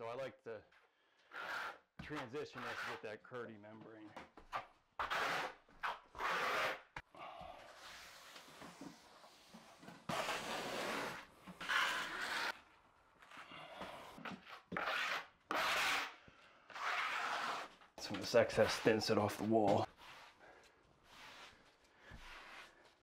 I like to transition this with that Curdy membrane. Some of this excess thin set off the wall.